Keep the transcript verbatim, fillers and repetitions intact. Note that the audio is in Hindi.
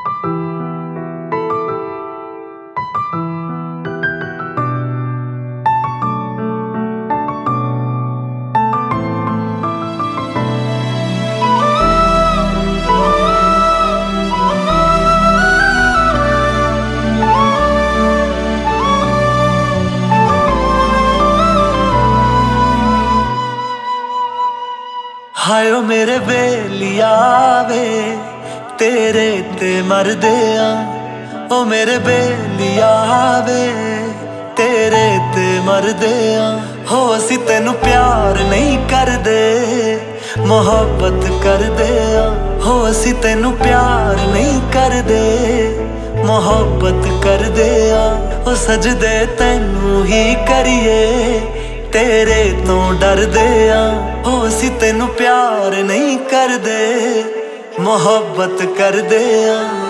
हाय ओ मेरे बेलिया वे तेरे ते मर दिया, ओ मेरे बेलिया वे तेरे ते मर दिया। हो असी तेनू प्यार नहीं कर दे मोहब्बत कर दिया, हो असी तेनू प्यार नहीं कर दे मोहब्बत कर दिया। ओ सजदे तेनू ही करिए तेरे तो डर दिया, हो असी तेनू प्यार नहीं कर दे मोहब्बत कर दिया।